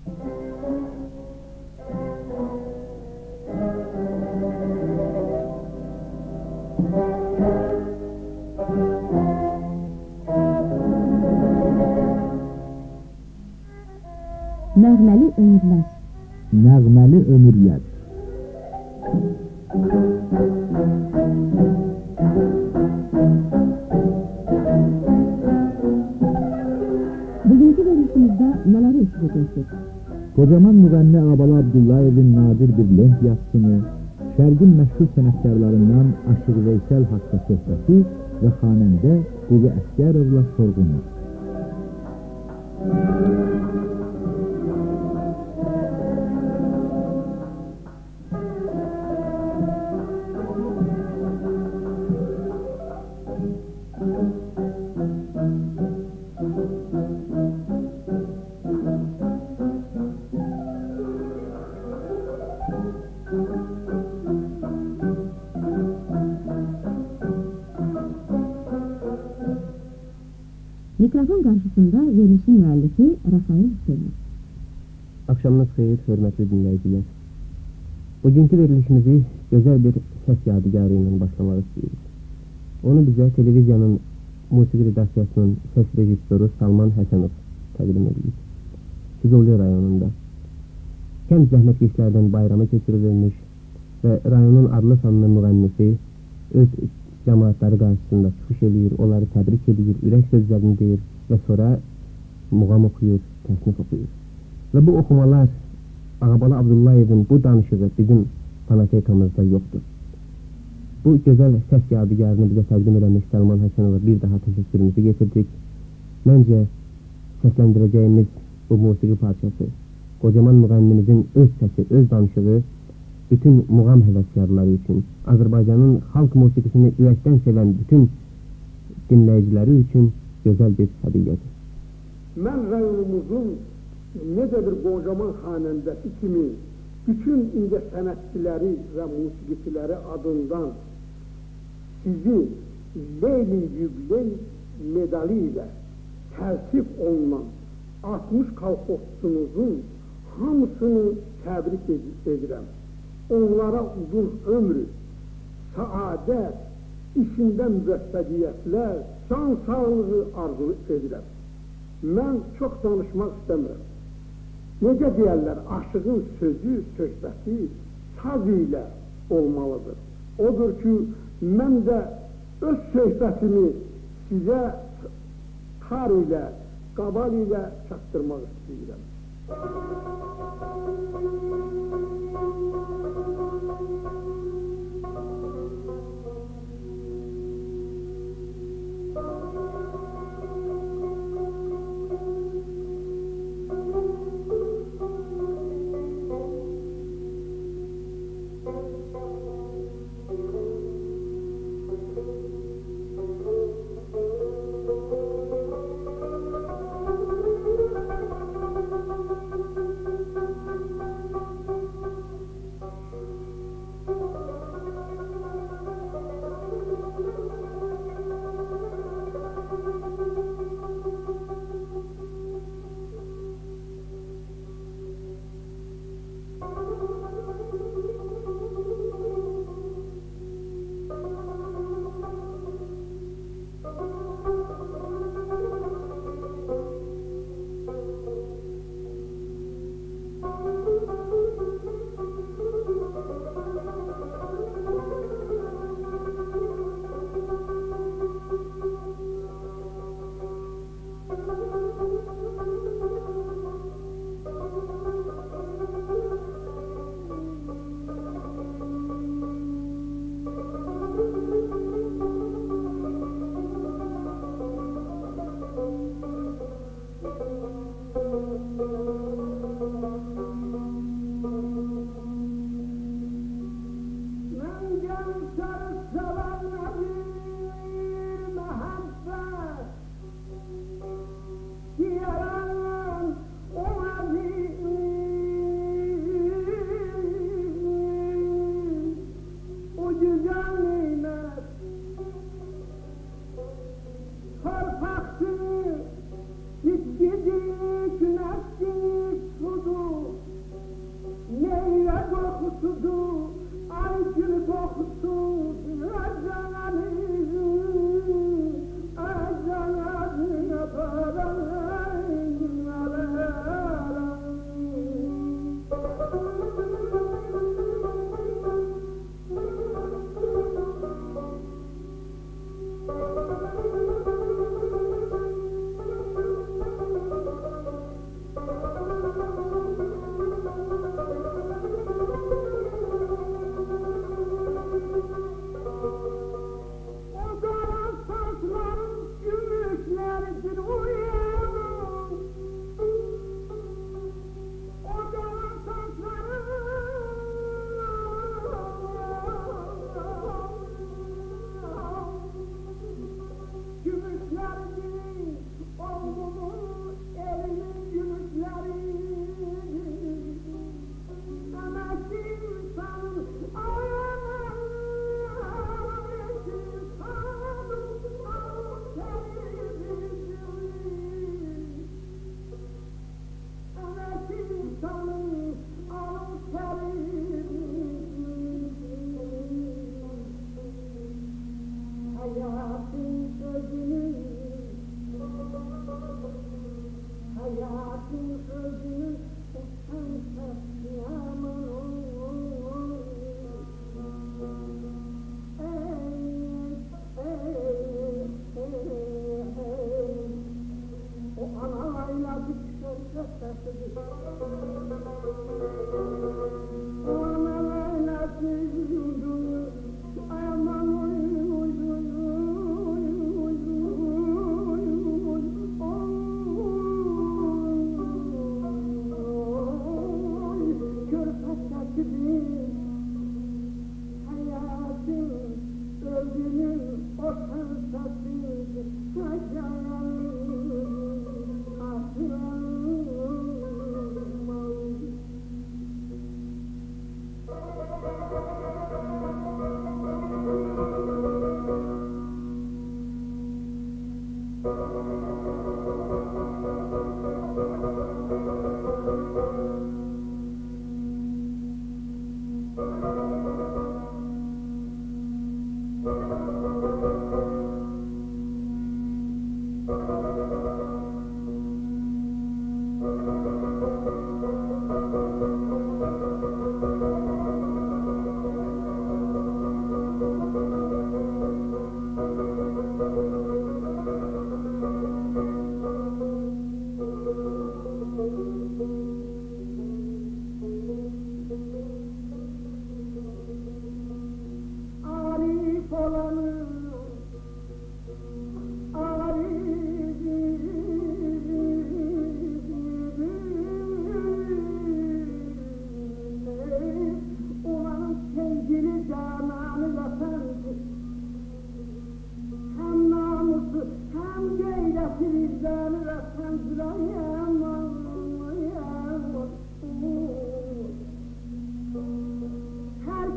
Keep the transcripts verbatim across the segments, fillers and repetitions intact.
Nəğməli ömürlər. Nəğməli ömürlər. Bugünkü verilişimizdə nələri eşidəcəksiniz? Kocaman müğənni Ağabalı Abdullayevin nadir bir lent yazısını, Şərqin məşhur sənətkarlarından Aşıq Veysel haqqa söhbəti və xanəndə Qulu Əsgərovla sorğunu. Mikrofon qarşısında verilişin müəllifi Rafael Hüseyin. Akşamınız xeyir, hörmətli dinləyicilər. Bugünkü verilişimizi gözəl bir səs yadigarı ilə başlamaq istəyirik. Onu bizə televiziyanın musiqi redaksiyasının səs rejissoru Salman Həsənov təqdim edir. Füzuli rayonunda. Kənd zəhmətkeşlərdən bayramı keçirilmiş və rayonun adlı sanlı müğənnisi öz cəmaatları qarşısında çıxış edir, onları təbrik edir, ürək sözlərini deyir və sonra muğam oxuyur, təsnif oxuyur. Və bu oxumalar Ağabalı Abdullayevin bu danışığı bizim fonotekamızda yoxdur. Bu gözəl səs yadigarını bizə təqdim eləmiş Salman Həsənova bir daha təşəkkürümüzü getirdik. Məncə səsləndirəcəyimiz bu musiqi parçası, qocaman müğənnimizin öz səsi, öz danışığı bütün muğam həvəskarları üçün, Azərbaycanın xalq musiqisini ürəkdən sevən bütün dinləyiciləri üçün gözəl bir hədiyyədir. Mən rayonumuzun necə bir qocaman xanəndəsi kimi bütün incə sənətçiləri və musiqiçiləri adından sizi Leyli Yübley medali ilə təsif olunan altmış kolxozçunuzun hamısını təbrik edirəm. Onlara uzun ömrü, saadət, işində müvəffəqiyyətlər, can sağlığı arzu edirəm. Mən çox danışmaq istəmirəm. Necə deyərlər, aşığın sözü, söhbəti saz ilə olmalıdır. Odur ki, mən də öz söhbətimi sizə kar ilə, qabal ilə çatdırmaq istəyirəm.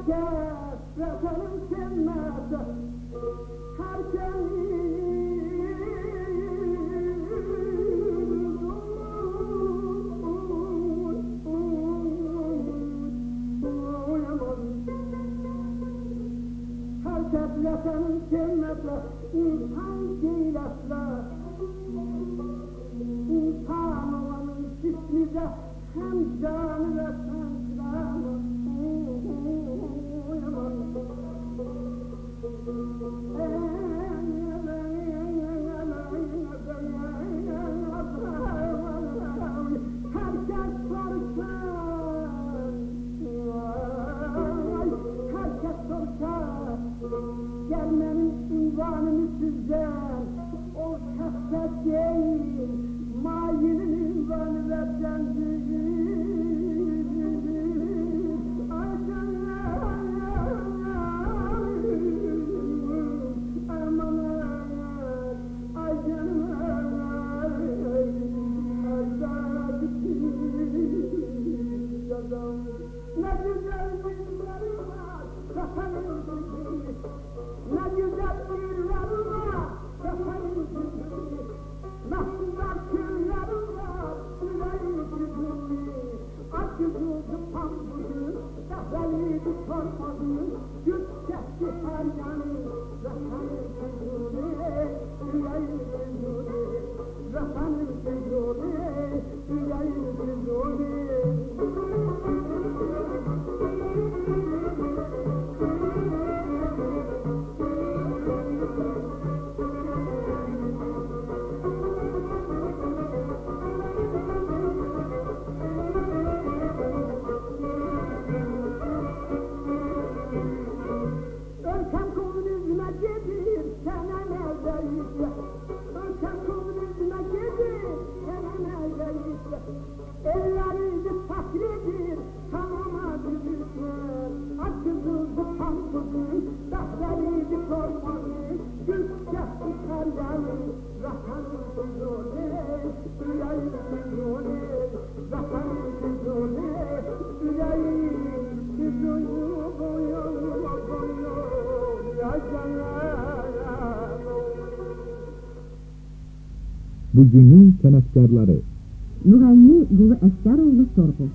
herkes vatanın sevmez, herkes vatanın sevmez, insan değilesler, insan olanın cismize hem canı ve sancılar. Herkes soruşar, herkes soruşar, gelmenin ünvanını sizden, o şahset değil, mayinin ünvanı vereceğim değil. Ne güzel günleri var, vatanın güzeli. Ne güzel günleri var, vatanın güzeli. Nasıl da külleri var, yüreği güzeli. Acı yüzü pambığı, kahveliydi torpağı. Güç çekti her yanı, vatanın güzeli. Yüreği güzeli, vatanın güzeli. Yüreği güzeli. Ölkem komünizme gelir, sana neredeyse. Ölkem komünizme gelir, sana neredeyse. Ellerinizi fakredir, tamama düzülsün. Açızıldı pampızın, dahveriydi korkmanın. Güç çekti karyanın, vatanın güzeli. Yüreğin güzeli, vatanın güzeli. Yüreğin güzeli, boyun boyun, yaşanar. Bugünün sənətkarları Müğənni Qulu Əsgəroğlu Sorğu.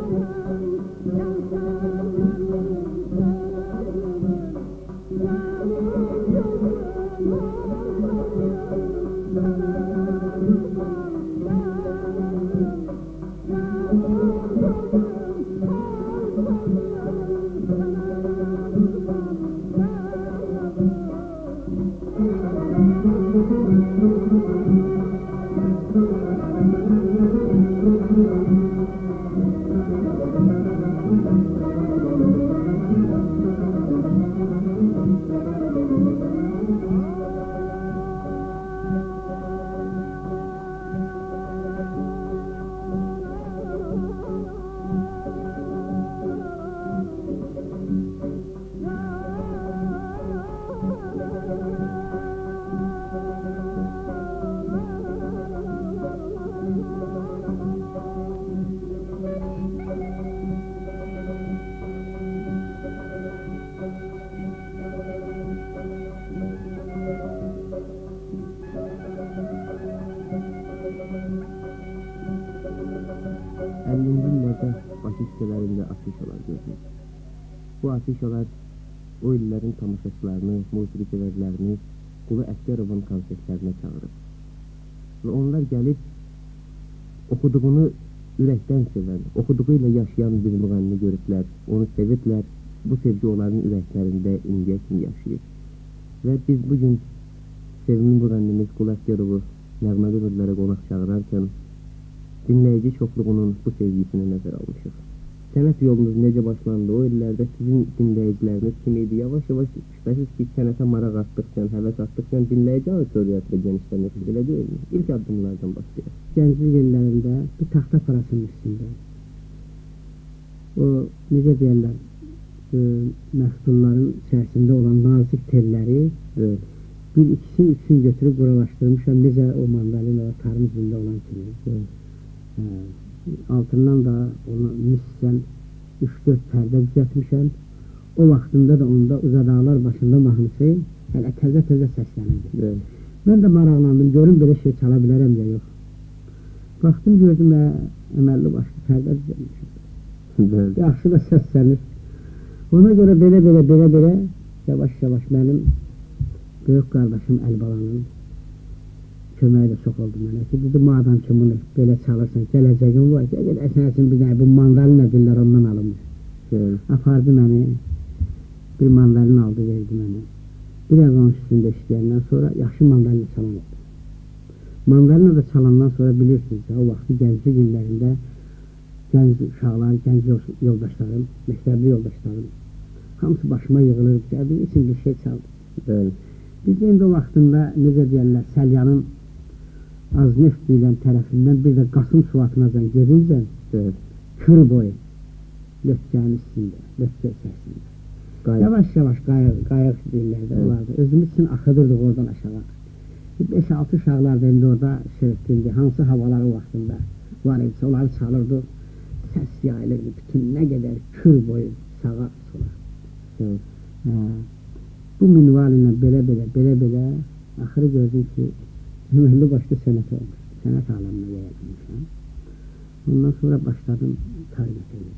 Thank you. küçələrində afişalar gördüm. Bu afişalar o illərin tamaşaçılarını, musiqi sevərlərini Qulu Əsgərovun konsertlərinə çağırıb. Və onlar gəlib oxuduğunu ürəkdən sevən, oxuduğu ilə yaşayan bir müğənni görüblər, onu sevirlər, bu sevgi onların ürəklərində indiyə kimi yaşayır. Və biz bugün sevimli müğənnimiz Qulu Əsgərovu nəğmə qırıqlara qonaq çağırarkən dinləyici çoxluğunun bu sevgisini nəzər almışıq. Sənət yolunuz necə başlandı? O illərdə sizin dinləyiciləriniz kim idi? Yavaş-yavaş şübhəsiz ki, sənətə maraq atdıqca, həvəs atdıqca dinləyici auditoriyası da genişlənir, elə deyilmi? İlk addımlardan başlayır. Gənclik illərində bir taxta parasının üstündə o, necə deyərlər, e, məhdulların içərisində olan nazik telləri evet. bir ikisini üçün götürüb quralaşdırmışam, necə o mandalinalar tarım üzündə olan kimi. Evet. Hə, altından da onu nissən üç dörd pərdə düzətmişəm. O vaxtında da onda Uzadağlar başında mahnısı hələ təzə-təzə səslənirdi. Evet. Mən də maraqlandım, görüm belə şey çala bilərəm ya yox. Baxdım, gördüm, əməlli başlı pərdə düzətmişəm. Evet. Yaxşı da səslənir. Ona görə belə-belə, belə-belə yavaş-yavaş mənim böyük qardaşım Əlbalanın köməyi də çox oldu mənə ki, dedi, madam ki, bunu belə çalırsan, gələcəyin var ki, əgər əsəsin bir dənə, bu mandalina dillər ondan alınmış. Evet. Apardı məni, bir mandalina aldı, verdi mənə. Biraz onun üstündə işləyəndən sonra yaxşı mandalina çalan oldu. Mandalina da çalandan sonra bilirsiniz ya, o vaxtı gənclik illərində gənc uşaqlar, gənc yoldaşlarım, məktəbli yoldaşlarım, hamısı başıma yığılır, bir için bir şey çaldı. Evet. Biz indi o vaxtında, necə deyərlər, Səlyanın Azneft deyilən tərəfindən bir də Qasım Suvatınacan gedincən, Evet. kür boyu, lötkənin üstündə, lötkə içərisində. Yavaş-yavaş qayıq, qayıq deyirlərdə evet. olardı. Özümüz üçün axıdırdıq oradan aşağı. beş altı uşaqlar da indi orada şirkdildi, hansı havalar o vaxtında var idisə, onları çalırdı, səs yayılırdı, bütün nə qədər kür boyu sağa sola. Evet. Hə. Bu minvalinlə belə-belə, belə-belə axırı gördüm ki, əməlli başlı sənət olmuş, sənət aləminə yayılmışam. Ondan sonra başladım tarih etməyə.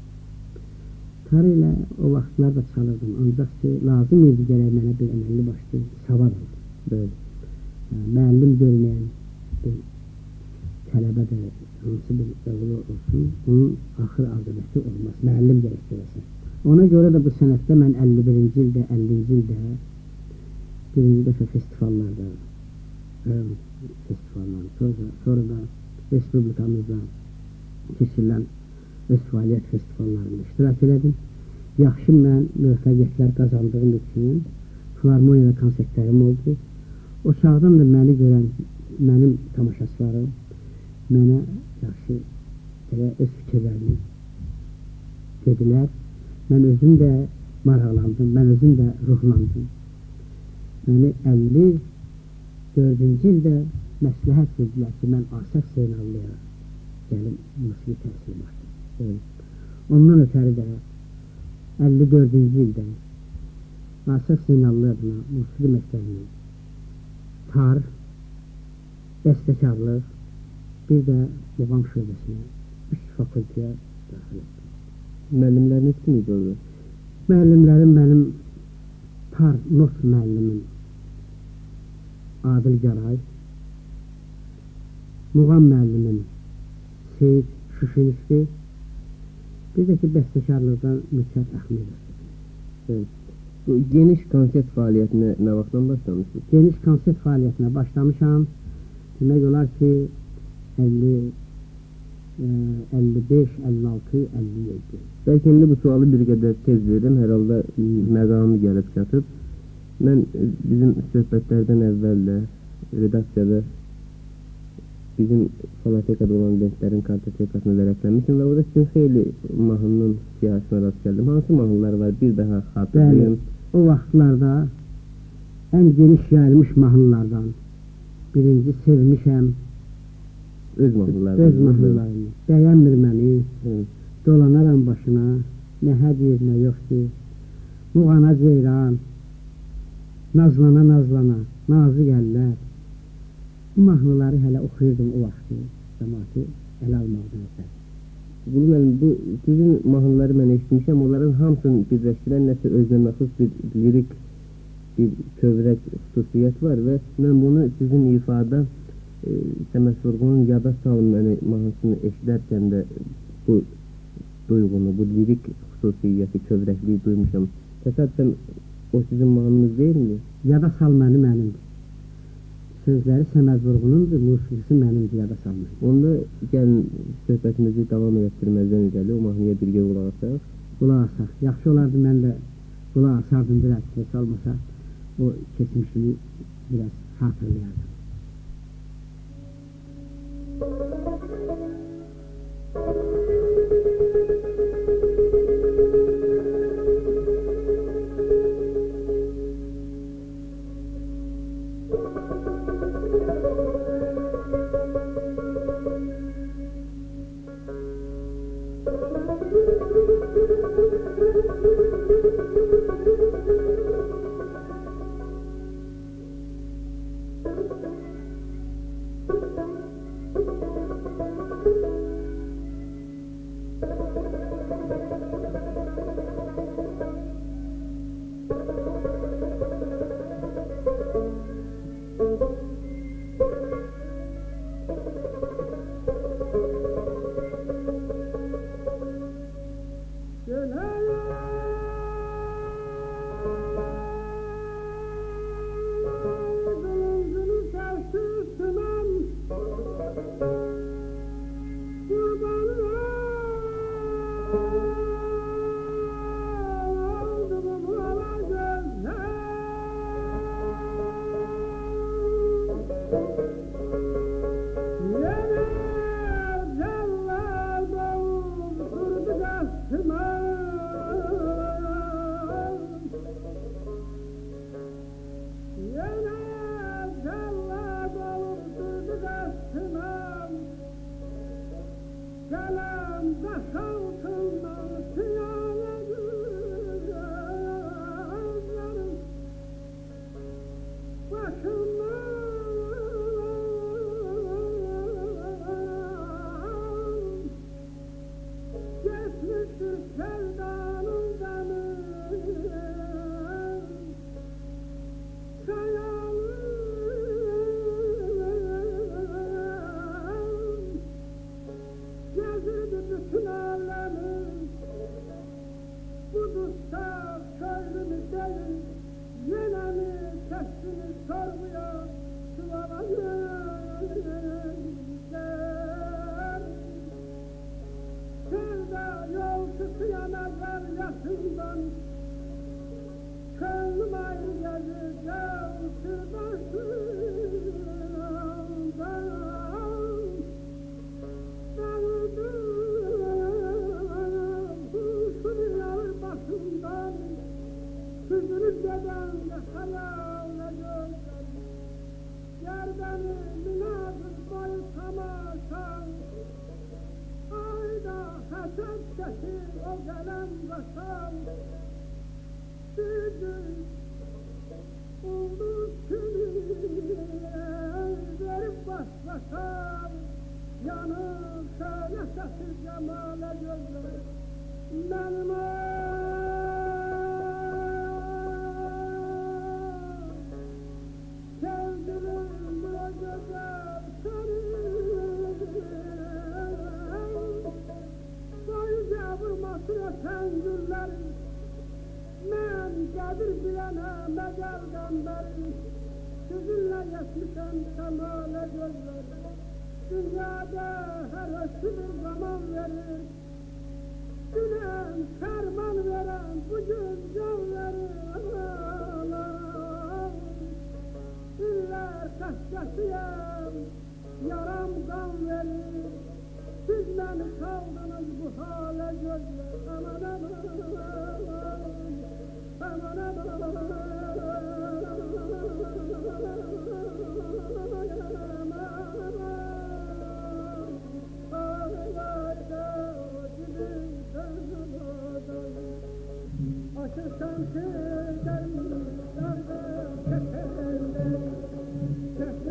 Tarih ilə o vaxtlar da çalırdım, ancaq ki, lazım idi gələk mənə bir əməlli başlı savad oldu. Evet. Müəllim görməyən bir tələbə də hansı bir oğlu olsun, onun axır aqibəti olmaz, müəllim gərək görəsən. Ona görə də bu sənətdə mən əlli birinci ildə, əllinci ildə birinci dəfə festivallarda, festivallarda, sonra, sonra da Respublikamızda keçirilən öz fəaliyyət festivallarında iştirak elədim. Yaxşı mən müvəffəqiyyətlər qazandığım üçün filarmoniyada konsertlərim oldu. O çağdan da məni görən mənim tamaşaçılarım mənə yaxşı elə öz fikirlərini dedilər. Mən özüm də maraqlandım, mən özüm də ruhlandım. Məni əlli dördüncü ildə məsləhət verdilər ki, mən Asəf Zeynallıya gəlim musiqi təhsili başladım. Ondan ötəri də əlli dördüncü ildə Asəf Zeynallı adına musiqi məktəbini tar, bəstəkarlıq, bir də muğam şöbəsinə, üç fakültəyə daxil etdim. Müəllimləriniz kim idi orada? Müəllimlərim mənim tar, not müəllimim Adil Garay, muğam müəllimim Seyid Şüşinski, bir də ki, bəstəkarlıqdan Mükət Əhmədov. Evet. Bu geniş konsert fəaliyyətinə nə vaxtdan başlamışsınız? Geniş konsert fəaliyyətinə başlamışam. Demək olar ki, əlli beş, əlli altı, əlli yeddi. Bəlkə indi bu sualı bir qədər tez verim, hər halda məqamı gəlib çatıb. Mən bizim söhbətlərdən əvvəl də redaksiyada bizim falatekada olan bentlərin kartotekasını vərəqləmişim və orada sizin xeyli mahnının siyasına rast gəldim. Hansı mahnılar var? Bir daha xatırlayın. O vaxtlarda ən geniş yayılmış mahnılardan birinci sevmişəm. Öz mahnılarını. Öz mahnılarını. Bəyənmir məni, evet. Dolanaram başına, nə hədir, nə yoxdur. Muğana ceyran, nazlana nazlana, nazik əllər. Bu mahnıları hələ oxuyurdum o vaxtı, cəmaatı ələ almaqdan əsər. Qulu müəllim, bu sizin mahnıları mən eşitmişəm, onların hamısını birləşdirən nəsə özünə məxsus bir lirik, bir kövrək xüsusiyyət var və mən bunu sizin ifada e, Səməd Vurğunun Yada Salın məni mahnısını eşidərkən də bu duyğunu, bu lirik xüsusiyyəti, kövrəkliyi duymuşam. Təsadüfən o sizin mahnınız deyilmi? Yada Sal məni mənimdir. Sözləri Səməd Vurğunundur, musiqisi mənimdir, Yada Sal məni. Onda gəlin söhbətimizi davam etdirməzdən irəli o mahnıya birgə qulaq asaq. Qulaq asaq. Yaxşı olardı, mən də qulaq asardım biraz, heç olmasa o keçmişini biraz hatırlayardım.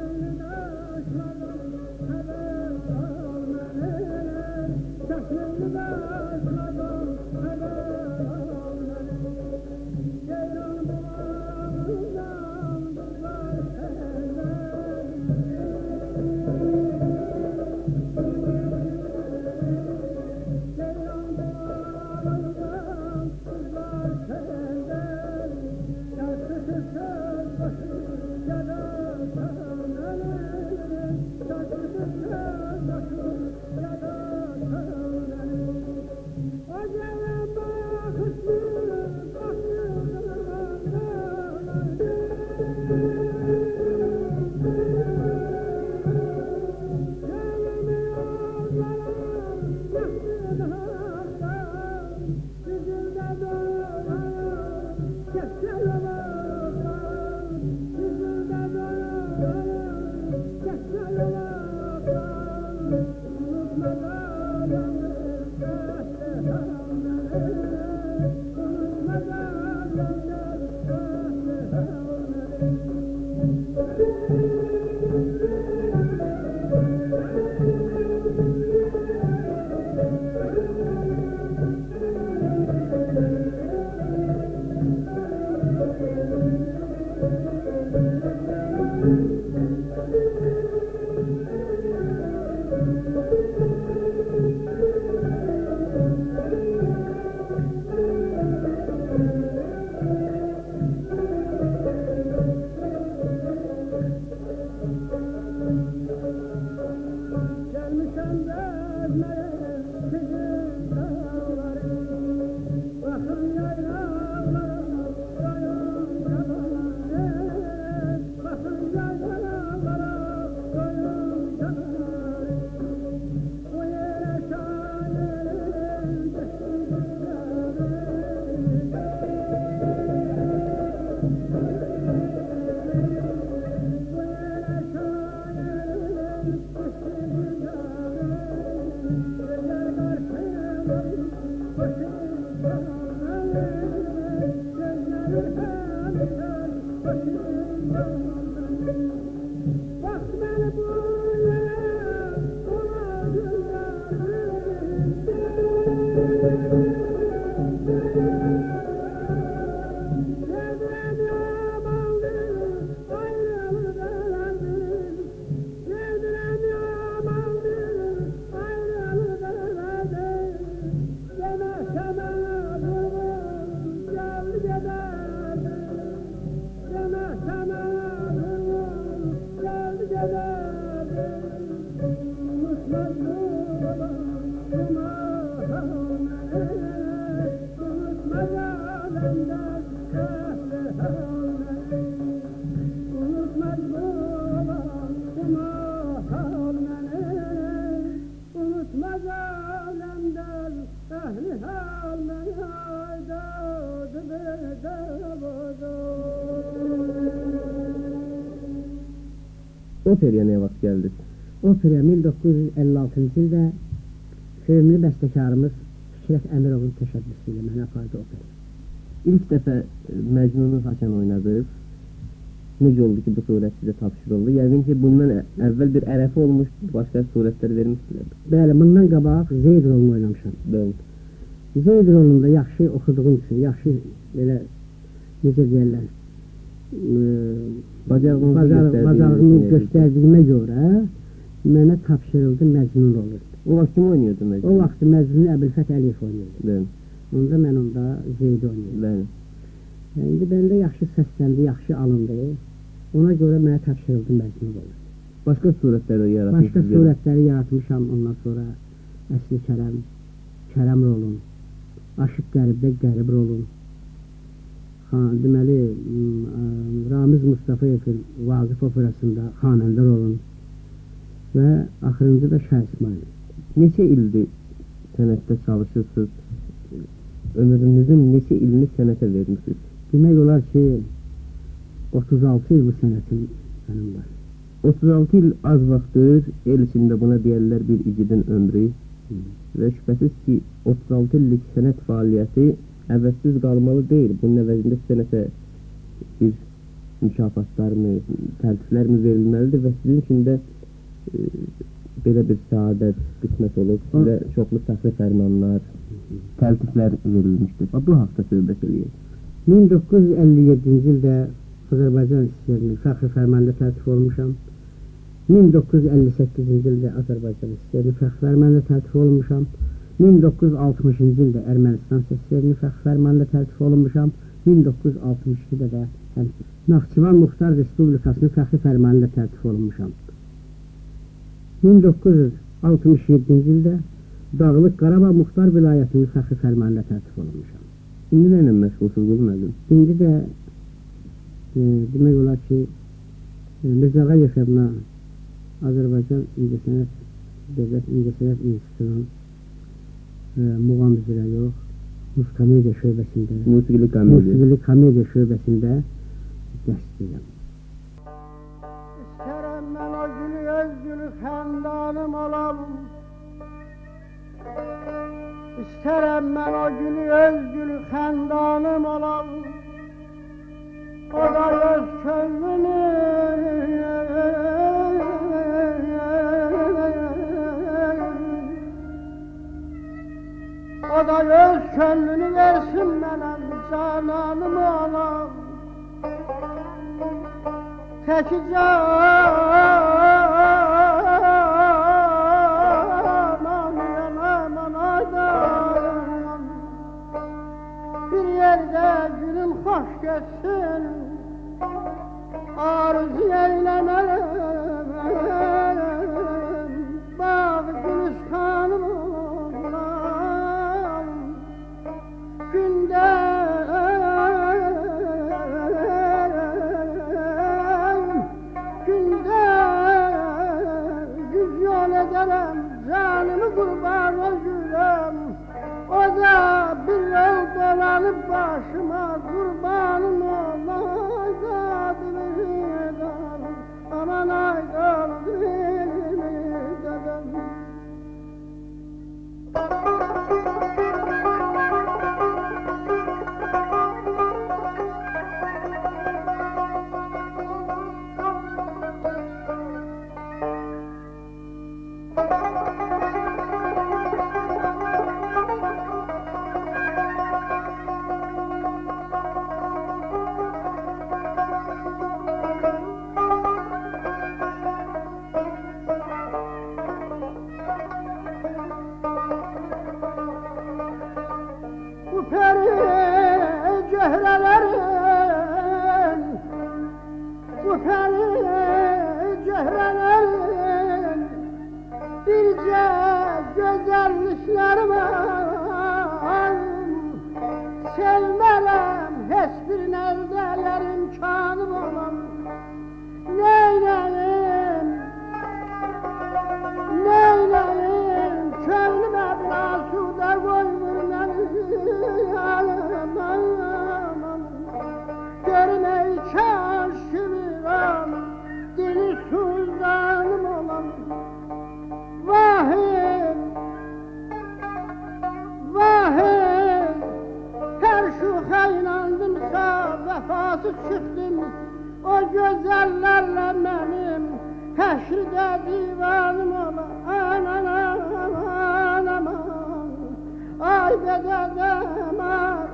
Thank you. Operaya ne vaxt gəldi? Operaya min doqquz yüz əlli altıncı ildə sevimli bəstəkarımız Fikrət Əmirovun təşəbbüsü ilə mənə apardı operaya. İlk dəfə Məcnunu haçan oynadınız? Necə oldu ki, bu surət sizə tapşırıldı? Yəqin ki, bundan əvvəl bir ərəfi olmuş, başqa surətlər vermişdilər. Bəli, bundan qabaq Zeyd rolunu oynamışam. Bəli. Zeyd rolunda yaxşı oxuduğum üçün, yaxşı belə, necə deyərlər, bacarığımı göstərdiyimə görə mənə tapşırıldı Məcnun rolu. O vaxt kim oynuyordu Məcnun? O vaxt Məcnun Əbülfət Əliyev oynuyordu. Bəli. Onda mən onda Zeyd oynuyordum. Bəli. İndi bəndə yaxşı səsləndi, yaxşı alındı. Ona görə mənə tapşırıldı Məcnun rolu. Başqa surətləri yaratmışsınız? Başqa surətləri yaratmışam. Ondan sonra Əsli Kərəm, Kərəm rolun, Aşıq Qəribdə Qərib rolun, deməli, Ramiz Mustafayevin Vaqif operasında xanəndə rolun və axırıncı da Şah İsmail. Neçə ildir sənətdə çalışırsınız? Ömrünüzün neçə ilini sənətə vermişsiniz? Demək olar ki, otuz altı il bu sənətim mənim var. otuz altı il az vaxtdır, el içində buna deyərlər bir igidin ömrü və şübhəsiz ki, otuz altı illik sənət fəaliyyəti əvəzsiz qalmalı deyil. Bunun əvəzində sənətə bir mükafatlar mı, təltiflər mi verilməlidir və sizin üçün də e, belə bir səadət qismət olub, sizə çoxlu fəxri fərmanlar, təltiflər verilmişdir. Bu haqda söhbət eləyək. min doqquz yüz əlli yeddinci ildə Azərbaycan İstəyərinin fəxri fərmanında təltif olmuşam. min doqquz yüz əlli səkkizinci ildə Azərbaycan İstəyərinin fəxri fərmanında təltif olmuşam. min doqquz yüz altmışıncı ildə Ermənistan səslərinin fəxri fərmanında təltif olunmuşam. min doqquz yüz altmış ikidə də Naxçıvan Muxtar Respublikasının fəxri fərmanında təltif olunmuşam. min doqquz yüz altmış yeddinci ildə Dağlıq Qarabağ Muxtar Vilayətinin fəxri fərmanında təltif olunmuşam. İndi nə ilə məşğulsuz bulmadım? İndi də e, demək olar ki, e, Mirzə Ağayev adına Azərbaycan İncəsənət Dövlət İncəsənət İnstitutunun e, muğam üzrə yox, Musiqi şöbəsində, Musiqili komediya. Musiqili komediya şöbəsində dərs deyirəm. İstərəm mən o gülü öz gülü xəndanım olam. İstərəm mən o gülü öz gülü xəndanım olam. O da öz könlünü O da öz könlünü versin mənə. cananım olam Teki cananım yanayman aydan Bir yerde günüm hoş geçsin Arzu eylemelim Bağ gülistanım olam Günde Günde Yüz yol ederim Canımı kurban özürüm O da bir yol dolanıp başıma Kurbanım olaydım Aman aydan dilimi dedim Bu peri cehrelerin Bu peri cehrelerin Birce güzellikleri var Sevmelem hiçbir nerdeler imkanım olan Neyleyim Neyleyim Könlüme bir asuda koymurlar Görmeyi kaşıram Dili sultanım olan Vahim Vahim Her şu haynandımsa Vefası çıktım O güzellerle benim Heşride divanım olan Aman aman aman Ay dedem aman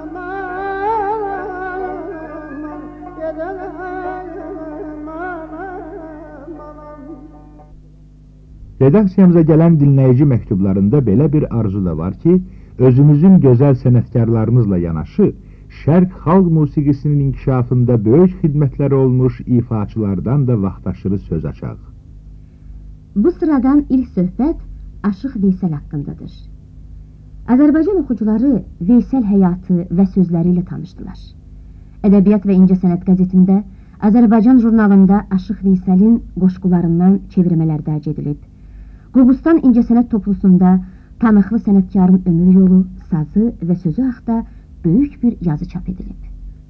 aman Dedem aman aman Redaksiyamıza gələn dinləyici məktublarında belə bir arzu da var ki, özümüzün gözəl sənətkarlarımızla yanaşı, Şərq xalq musiqisinin inkişafında böyük xidmətləri olmuş ifaçılardan da vaxtaşırı söz açaq. Bu sıradan ilk söhbət Aşıq Veysel haqqındadır. Azərbaycan oxucuları Veysel həyatı və sözləri ilə tanışdılar. Ədəbiyyat və İncəsənət qəzetində, Azərbaycan jurnalında Aşıq Veyselin qoşqularından çevirmələr dərc edilib. Qobustan İncəsənət toplusunda tanıqlı sənətkarın ömür yolu, sazı və sözü haqda böyük bir yazı çap edilib.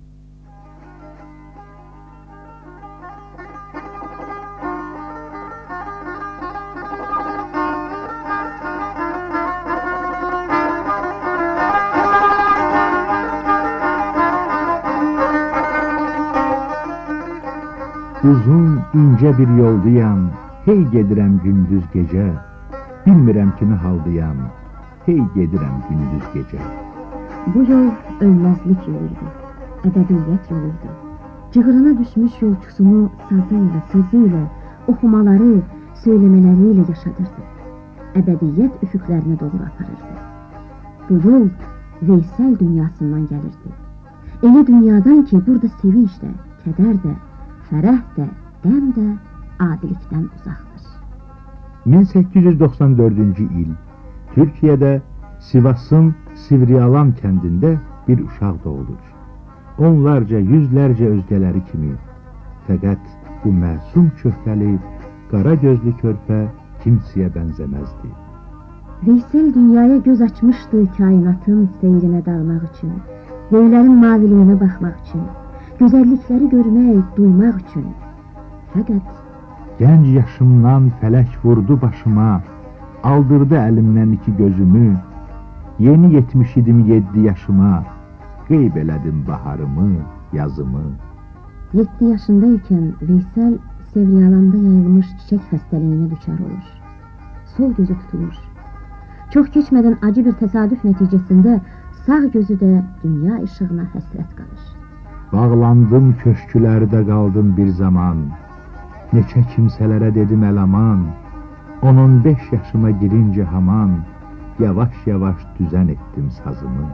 Uzun, incə bir yoldayam, hey gedirəm gündüz gecə, bilmirəm ki nə haldayam, hey gedirəm gündüz gecə. Bu yol ölməzlik yoluydu, ədəbiyyət yoluydu. Cığırına düşmüş yolçusunu sazıyla, sözüyle, oxumaları, söyləməleriyle yaşadırdı. Əbədiyyət üfüqlərini doğru aparırdı. Bu yol Veysel dünyasından gəlirdi. Elə dünyadan ki, burada sevinç də, kədər də, fərəh də, qəm də adilikdən uzaqdır. min səkkiz yüz doxsan dördüncü il Türkiyədə Sivasın Sivriyalan kəndində bir uşaq doğulur. Onlarca, yüzlərcə özgələri kimi. Fəqət bu məsum çöhrəli, qara gözlü körpə kimsəyə bənzəməzdi. Veysel dünyaya göz açmışdı kainatın seyrinə dalmaq üçün, göylərin maviliyinə baxmaq üçün, gözəllikləri görmək, duymaq üçün. Fəqət gənc yaşımdan fələk vurdu başıma, aldırdı əlimdən iki gözümü, yeni yetmiş idim yeddi yaşıma, qeyb elədim baharımı, yazımı. yeddi yaşındaykən Veysel Sevriyalanda yayılmış çiçək xəstəliyinə düçar olur. Sol gözü tutulur. Çox keçmədən acı bir təsadüf nəticəsində sağ gözü də dünya işığına həsrət qalır. Bağlandım köşkülərdə qaldım bir zaman, neçə kimsələrə dedim əlaman, on on beş yaşıma girince haman, yavaş yavaş düzen ettim sazımı.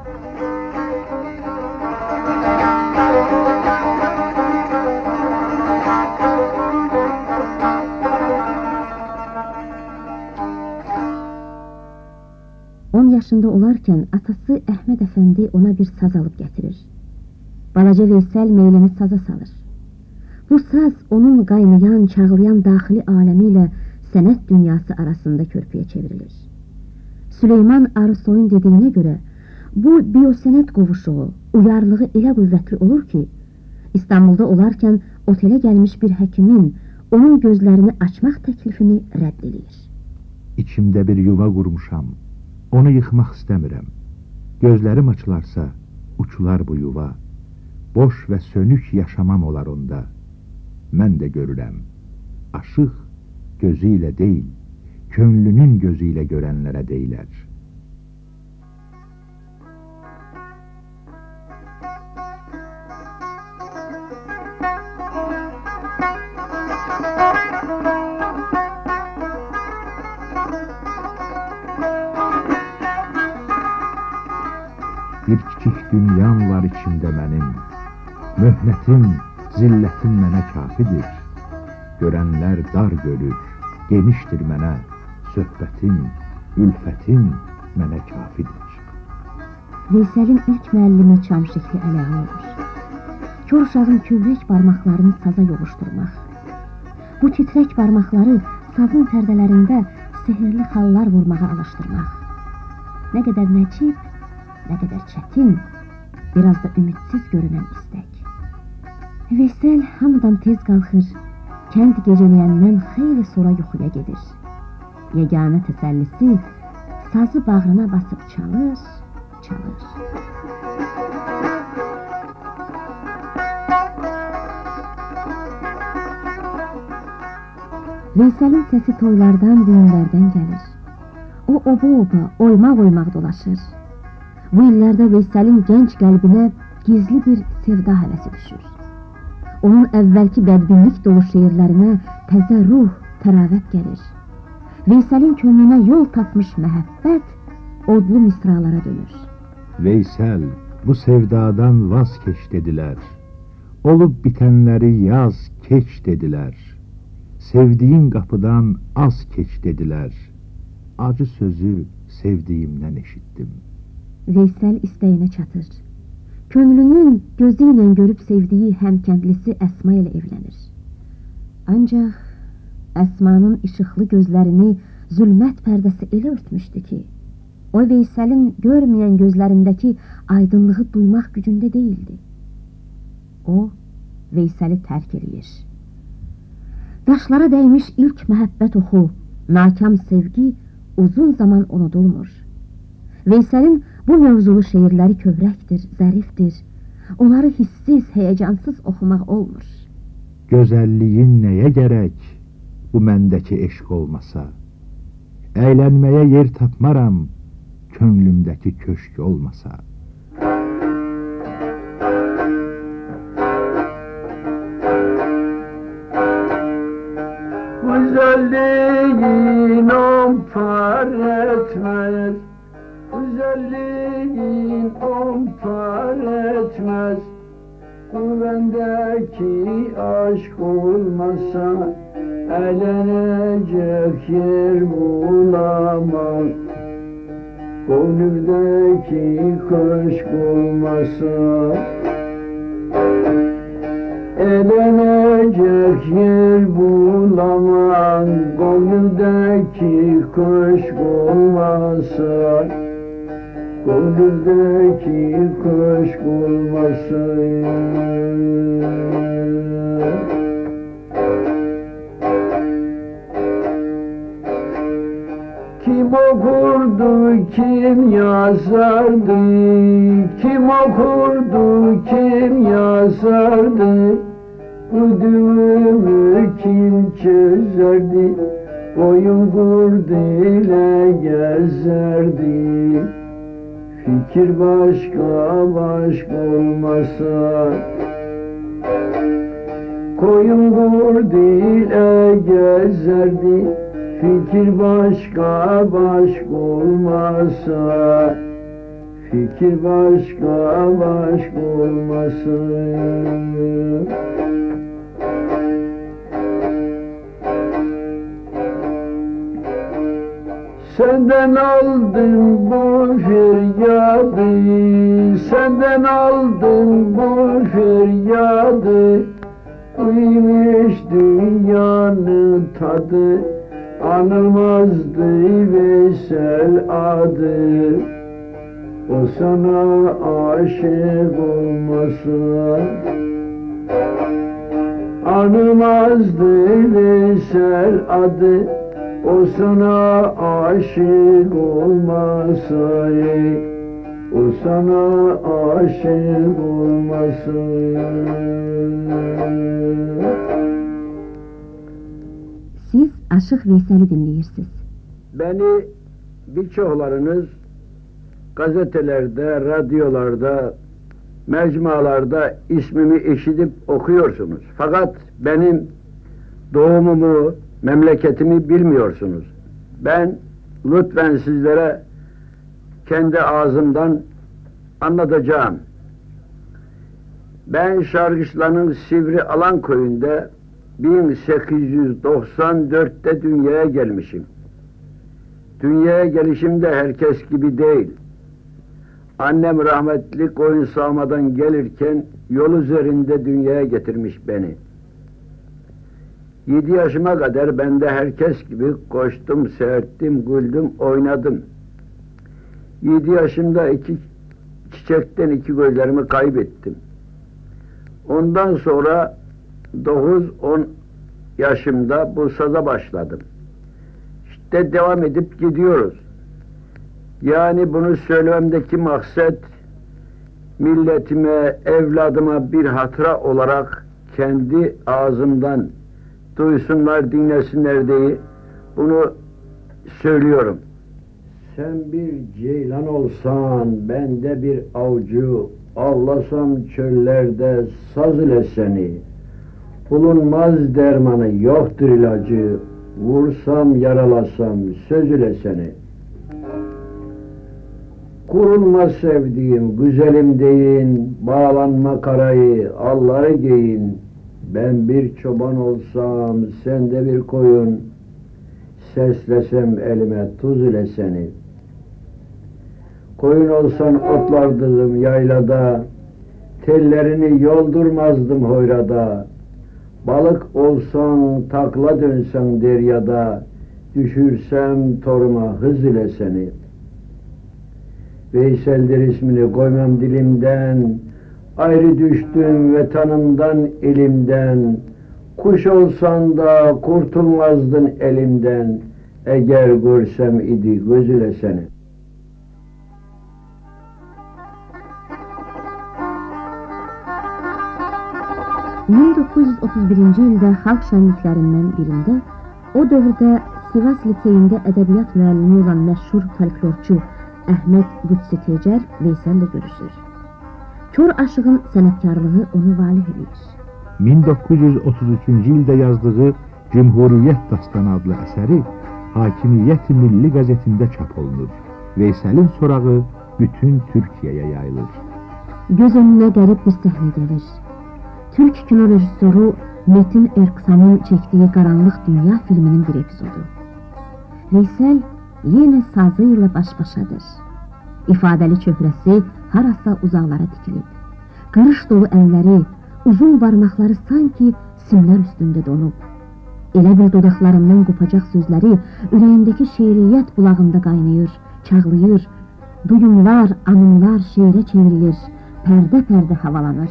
on yaşında olarkən atası Əhməd Əfəndi ona bir saz alıb gətirir. Balaca Veysel meylini saza salır. Bu saz onun qaynayan, çağlayan daxili aləmi ilə sənət dünyası arasında körpüyə çevrilir. Süleyman Arısoyun dediyinə görə, bu biosənət qovuşuğu, uyarlığı elə qüvvətli olur ki, İstanbulda olarkən otelə gəlmiş bir həkimin onun gözlərini açmaq təklifini rədd edir. İçimdə bir yuva qurmuşam, onu yıxmaq istəmirəm. Gözlərim açılarsa, uçular bu yuva. Boş və sönük yaşamam olar onda. Mən də görürəm. Aşıq gözü ilə deyil, könlünün gözü ilə görənlərə deyilər. Bir kiçik dünyam var içimdə mənim, möhnətim, zillətim mənə kafidir. Görənlər dar görür, genişdir mənə, söhbətim, ülfətim mənə kafidir. Veysel'in ilk müəllimi Çamşıklı Əliağa olur. Kör uşağın kövrək barmaqlarını saza yovuşturmaq. Bu titrək barmaqları sazın pərdələrində sehirli xallar vurmağa alışdırmaq. Nə qədər nəcib, nə qədər çətin, biraz da ümidsiz görünən istək. Veysel hamıdan tez qalxır, kənd gecələyəndən xeyli sonra yuxuya gedir. Yeganə təsəllisi sazı bağrına basıb çalır, çalır. Veysel'in səsi toylardan, düğünlərdən gəlir. O oba-oba, oymaq-oymaq dolaşır. Bu illərdə Veysel'in gənc qəlbinə gizli bir sevda həvəsi düşür. Onun əvvəlki bədbinlik dolu şeirlərinə təzə ruh, təravət gəlir. Veysel'in könlünə yol tapmış məhəbbət odlu misralara dönür. Veysel, bu sevdadan vaz keç dedilər. Olub bitənləri yaz, keç dedilər. Sevdiğin qapıdan az keç dedilər. Acı sözü sevdiyimdən eşitdim. Veysel istəyinə çatır. Könlünün gözü ilə görüb sevdiyi həmkəndlisi Əsma ilə evlənir. Ancaq Əsmanın işıqlı gözlərini zülmət pərdəsi elə örtmüşdü ki, o Veysel'in görməyən gözlərindəki aydınlığı duymaq gücündə değildi. O, Veysel'i tərk edir. Daşlara dəymiş ilk məhəbbət oxu, nakam sevgi uzun zaman unudulmur. Veysel'in bu mövzulu şeirləri kövrəkdir, zərifdir. Onları hissiz, heyecansız oxumaq olmur. Gözəlliyin nəyə gərək, bu məndəki eşq olmasa? Əylənməyə yer tapmaram, könlümdəki köşk olmasa. Güzelliğin on par etmez, güzelliğin on par etmez. Bu bendeki aşk olmasa, eğlenecek yer bulamam. Gönlümdeki köşk olmasa, eğlenecek yer bulamam. Gönlümdeki köşk olmasa, gönlümdeki köşk olmasa. Kim okurdu, kim yazardı, kim okurdu, kim yazardı, bu düğümü kim çözerdi, boyun kurdu ile gezerdi. fikir başka başka olmasa. Koyun ile gezerdi, fikir başka başka olmasa. Fikir başka başka olmasa. Senden aldım bu feryadı, senden aldım bu feryadı. Uyumuş dünyanın tadı, anılmazdı Veysel adı. O sana aşık olmasa, anılmazdı Veysel adı. O sana aşık olmasa, o sana aşık olmasa. Siz Aşık Veysel'i dinleyirsiniz. Beni birçoklarınız gazetelerde, radyolarda, mecmualarda ismimi işitip okuyorsunuz. Fakat benim doğumumu, memleketimi bilmiyorsunuz. Ben lütfen sizlere kendi ağzımdan anlatacağım. Ben Şarkışla'nın Sivri Alan köyünde bin sekiz yüz doksan dört'te dünyaya gelmişim. Dünyaya gelişim de herkes gibi değil. Annem rahmetli koyun sağmadan gelirken yol üzerinde dünyaya getirmiş beni. Yedi yaşıma kadar ben de herkes gibi koştum, seyrettim, güldüm, oynadım. Yedi yaşımda iki çiçekten iki gözlerimi kaybettim. Ondan sonra dokuz on yaşımda Bursa'da başladım. İşte devam edip gidiyoruz. Yani bunu söylememdeki maksat milletime, evladıma bir hatıra olarak kendi ağzımdan duysunlar, dinlesinler diye bunu söylüyorum. Sen bir ceylan olsan, ben de bir avcı, avlasam çöllerde saz ile seni. Bulunmaz dermanı, yoktur ilacı, vursam yaralasam söz ile seni. Kurulma sevdiğim, güzelim deyin, bağlanma karayı, alları giyin. Ben bir çoban olsam, sen de bir koyun, seslesem elime tuz ile seni. Koyun olsan otlardırdım yaylada, tellerini yoldurmazdım hoyrada. Balık olsan takla dönsen deryada, düşürsem toruma hız ile seni. Veysel'dir ismini koymam dilimden, ayrı düştüm vatanımdan elimden. Kuş olsan da kurtulmazdın elimden, eğer görsem idi gözüyle seni. bin dokuz yüz otuz birinci ildə xalq şənliklərindən birində o dövrdə Sivas liseyində ədəbiyyat müəllimi olan məşhur folklorçu Əhməd Qüdsi Tecər Veysəllə görüşür. Kör aşığın sənətkarlığı onu valih edir. min doqquz yüz otuz üçüncü ildə yazdığı Cümhuriyyət Dastanı adlı əsəri Hakimiyyət-i Milli qəzetində çap olunur. Veysəlin sorağı bütün Türkiyəyə yayılır. Göz önünə qərib bir səhnə gəlir. Türk kino rejissoru Metin Erksan'ın çektiği Qaranlıq Dünya filminin bir epizodu. Veysel yine sazıyla baş başadır. İfadeli çöhrəsi harasa uzaqlara dikilib. Qarış dolu əlləri, uzun barmaqları sanki simlər üstündə donub. Elə bir dodaqlarından qopacaq sözləri ürəyindəki şeiriyyət bulağında qaynayır, çağlayır. Duyumlar, anımlar şeirə çevrilir, pərdə-pərdə havalanır.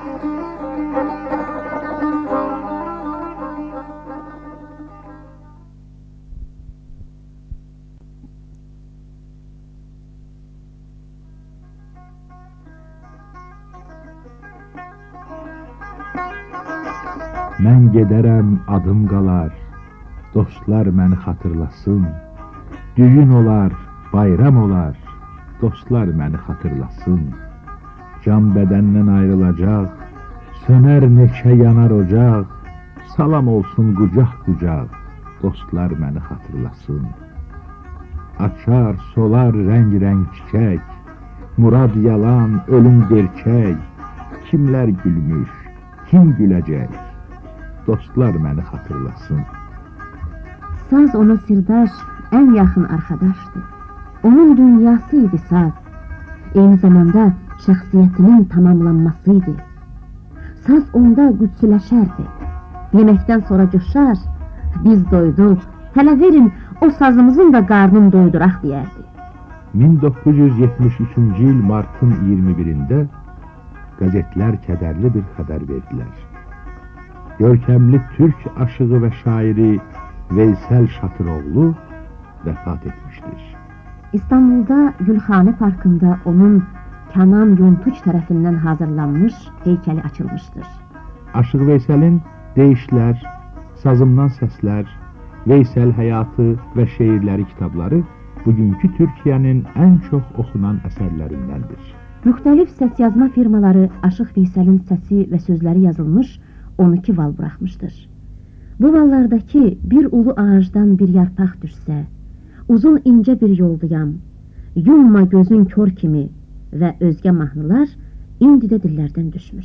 Mən gedərəm, adım qalar, dostlar məni xatırlasın. Düyün olar, bayram olar, dostlar məni xatırlasın. Can bədəndən ayrılacaq, sönər neçə yanar ocaq, salam olsun qucaq-qucaq, dostlar məni xatırlasın. Açar, solar rəng-rəng çiçək, murad yalan, ölüm gerçək, kimlər gülmüş, kim güləcək, dostlar məni xatırlasın. Saz ona sirdaş, ən yaxın arkadaşdır. Onun dünyası idi saz. Eyni zamanda şəxsiyyətinin tamamlanmasıydı. Saz onda qüdsüləşərdi. Yeməkdən sonra coşar, biz doyduq, hələ verin o sazımızın da qarnını doyduraq deyərdi. min doqquz yüz yetmiş üçüncü il martın iyirmi birində qəzetlər kədərli bir xəbər verdilər. Görkəmli türk aşığı və şairi Veysel Şatıroğlu vəfat etmişdir. İstanbul'da Gülxane Parkı'nda onun Kenan Yontuç tərəfindən hazırlanmış heykəli açılmışdır. Aşıq Veysel'in Deyişlər, Sazımdan Səslər, Veysel Həyatı və şeirləri kitabları bugünkü Türkiyənin ən çox oxunan əsərlərindəndir. Müxtəlif səs yazma firmaları Aşıq Veysel'in səsi və sözləri yazılmış on iki val buraxmışdır. Bu vallardakı bir ulu ağacdan bir yarpaq düşsə, uzun incə bir yoldayam, yumma gözün kör kimi və özgə mahnılar indi də dillərdən düşmüş.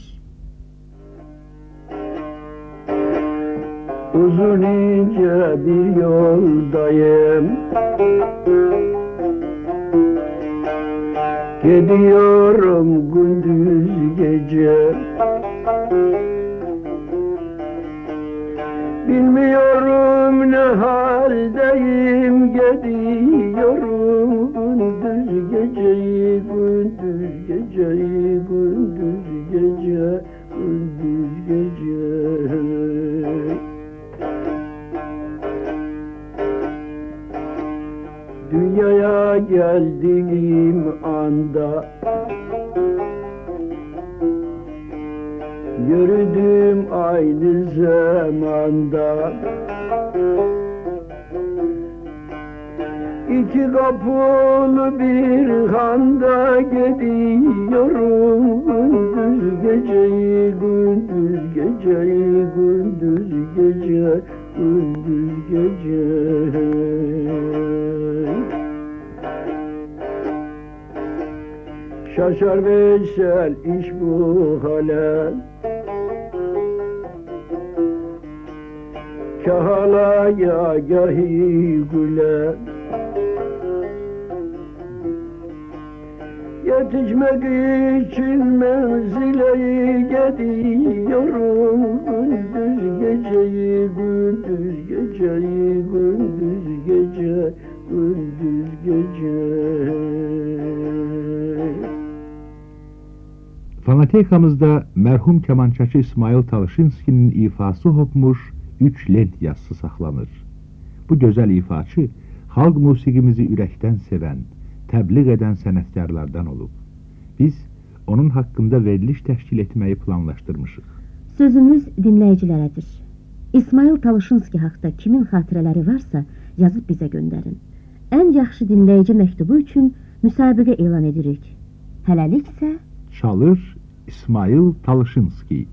Uzun ince bir yoldayım, gidiyorum gündüz gece. Bilmiyorum ne haldeyim, gidiyorum gündüz geceyi, gündüz geceyi, gündüz gece, gündüz gece. Dünyaya geldiğim anda yürüdüm aynı zamanda. İki kapılı bir handa gidiyorum gündüz geceyi, gündüz geceyi, gündüz gece, gündüz gece. Şaşar Veysel iş bu hale, kahalaya gahi güle. Yetişmek için menzile gidiyorum gündüz geceyi, gündüz geceyi, gündüz gece, gündüz gece. Fonotekamızda mərhum kemançaçı İsmail Talışinskinin ifası hopmuş üç lent yazısı saxlanır. Bu gözəl ifaçı xalq musiqimizi ürəkdən sevən, təbliğ edən sənətkarlardan olub. Biz onun haqqında veriliş təşkil etməyi planlaşdırmışıq. Sözümüz dinləyicilərədir. İsmail Talışinski haqda kimin xatirələri varsa yazıb bizə göndərin. Ən yaxşı dinləyici məktubu üçün müsabiqə elan edirik. Hələliksə Çalır İsmail Talışinski.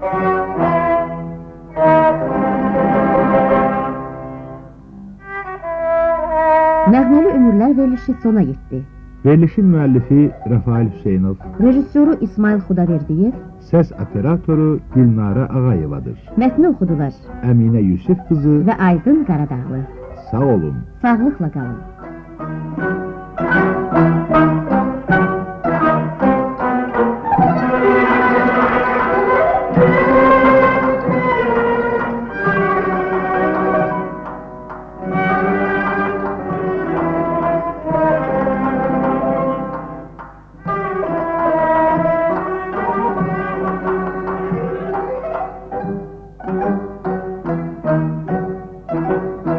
Nəğməli ömürlər verilişi sona yetdi. Verilişin müəllifi Rafail Hüseynov, Rejissoru İsmail Xudaverdiyev, səs operatoru Gülnara Ağayevadır. mətni oxudular Əminə Yusif qızı və Aydın Qaradağlı. sağ olun. Sağlıqla qalın. Thank you.